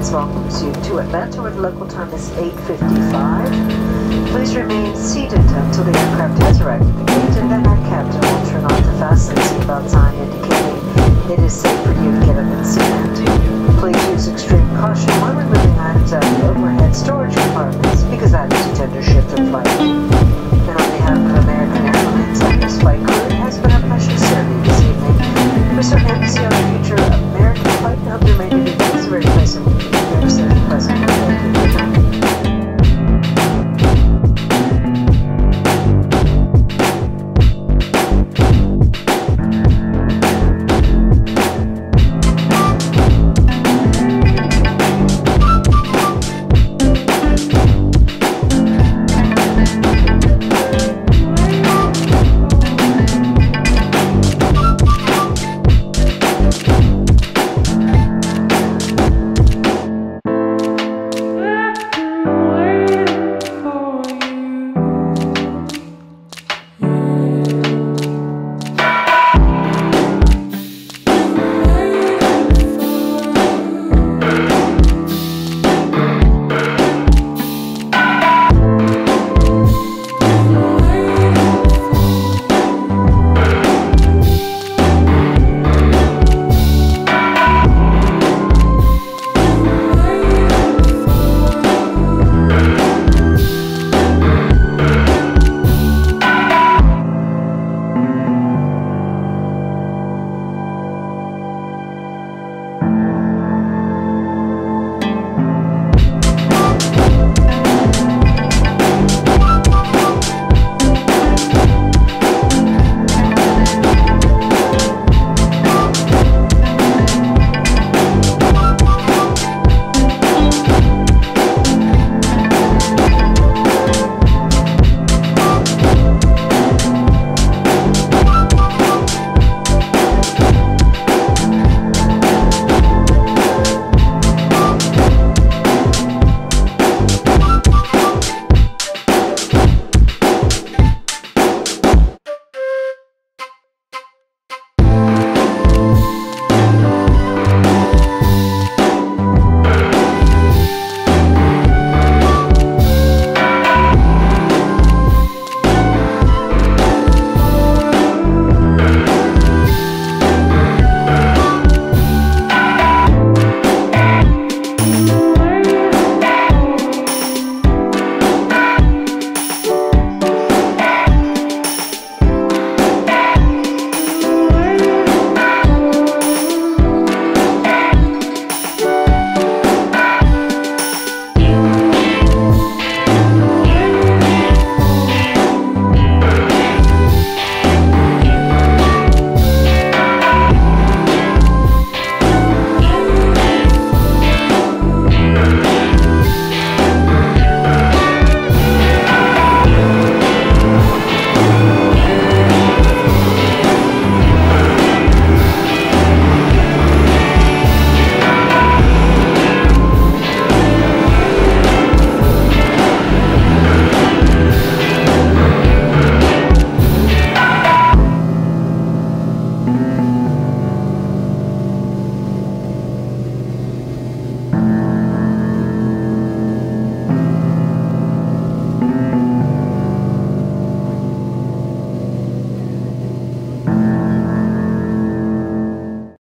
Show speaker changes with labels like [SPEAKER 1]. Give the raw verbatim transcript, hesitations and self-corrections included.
[SPEAKER 1] Airlines welcomes you to Atlanta, where the local time is eight fifty-five. Please remain seated until the aircraft has arrived at the gate, and then our captain will turn on the fasten seatbelt sign indicating it is safe for you to get up and stand. Please use extreme caution when removing items out of the overhead storage compartments, because that is a tender shift of flight.